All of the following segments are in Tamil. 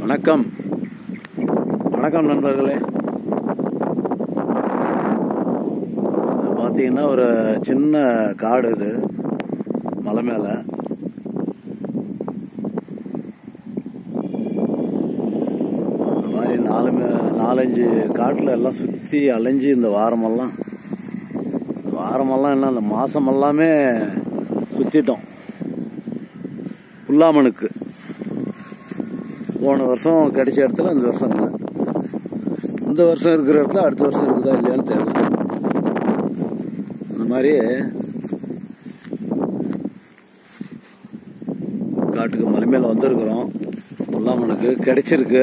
வணக்கம் வணக்கம் நண்பர்களே. பார்த்தீங்கன்னா ஒரு சின்ன காடு, இது மலை மேலே. இந்த மாதிரி நாலஞ்சு காட்டில் எல்லாம் சுற்றி அலைஞ்சு இந்த வாரமெல்லாம் என்ன இந்த மாதம் எல்லாமே சுற்றிட்டோம். புல்லாமனுக்கு போன வருஷம் கிடைச்ச இடத்துல இந்த வருஷம் இல்லை, இந்த வருஷம் இருக்கிற இடத்துல அடுத்த வருஷம் இருக்குதா இல்லையான்னு தெரியல. இந்த மாதிரி காட்டுக்கு மலை மேலே வந்திருக்கிறோம். புல்லாமனுக்கு கிடைச்சிருக்கு.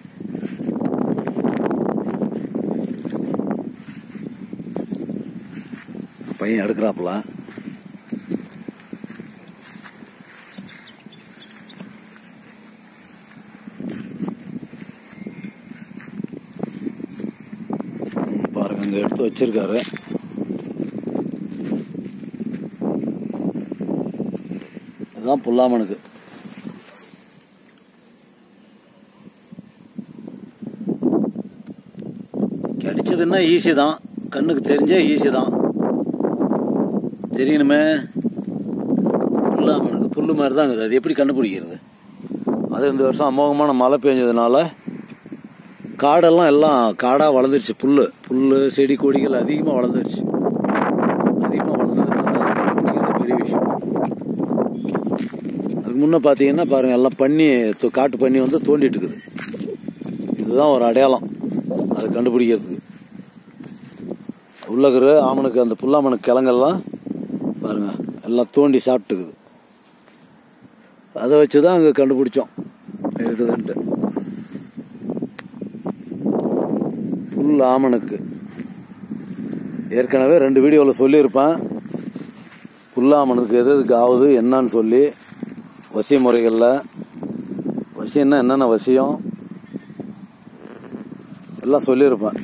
பையன் எடுக்கிறாப்புல. பாருங்க, இங்க எடுத்து வச்சிருக்காரு. இதுதான் புல்லாமனுக்கு. கிடைச்சதுன்னா ஈஸி தான், கண்ணுக்கு தெரிஞ்சே ஈஸி தான். தெரியணுமே, புல்லாமனுக்கு புல்லு மாதிரி தான் இருக்குது. அது எப்படி கண்டுபிடிக்கிறது? அது இந்த வருஷம் அமோகமான மழை பெஞ்சதுனால காடெல்லாம் காடாக வளர்ந்துருச்சு. புல் செடி கொடிகள் அதிகமாக வளர்ந்துருச்சு. அதிகமாக வளர்ந்ததுனால பெரிய விஷயம். அதுக்கு முன்னே பார்த்தீங்கன்னா பாருங்கள், எல்லாம் காட்டு பண்ணி வந்து தோண்டிட்டு இருக்குது. இதுதான் ஒரு அடையாளம் அது கண்டுபிடிக்கிறதுக்கு. உள்ளகிற ஆமனுக்கு அந்த புல்லாமனுக்கு கிழங்கெல்லாம் பாருங்க எல்லாம் தோண்டி சாப்பிட்டுக்குது. அதை வச்சு தான் அங்கே கண்டுபிடிச்சோம் இருக்குதுன்ட்டு. புல் ஆமனுக்கு ஏற்கனவே 2 வீடியோவில் சொல்லியிருப்பேன். புல்லாமனுக்கு எதுக்கு ஆகுது என்னன்னு சொல்லி, வசிய முறைகளில் வசியம்னா என்னென்ன வசியம் எல்லாம் சொல்லியிருப்பேன்.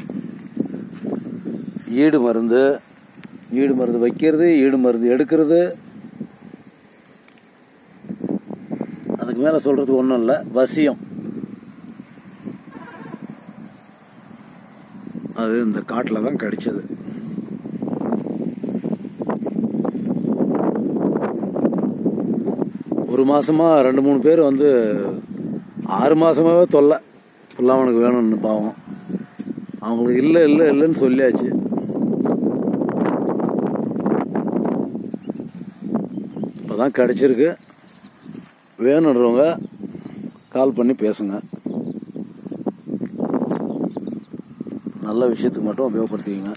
ஈடு மருந்து வைக்கிறது, ஈடு மருந்து எடுக்கிறது, அதுக்கு மேலே சொல்கிறதுக்கு ஒன்றும் இல்லை. வசியம் அது இந்த காட்டில் தான் கிடைச்சது. ஒரு மாதமா 2-3 பேர் வந்து 6 மாதமாகவே தொல்லை புல்லாமனுக்கு வேணும்னு. பாவம், அவங்களுக்கு இல்லைன்னு சொல்லியாச்சு. இப்போதான் கிடைச்சிருக்கு. வேணுன்றவங்க கால் பண்ணி பேசுங்க. நல்ல விஷயத்துக்கு மட்டும் உபயோகப்படுத்திக்கங்க.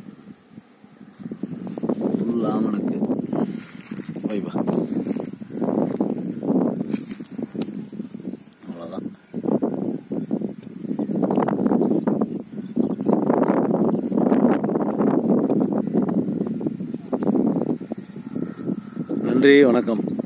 புல்லாமனுக்கு வைபா. அவ்வளோதான். நன்றி, வணக்கம்.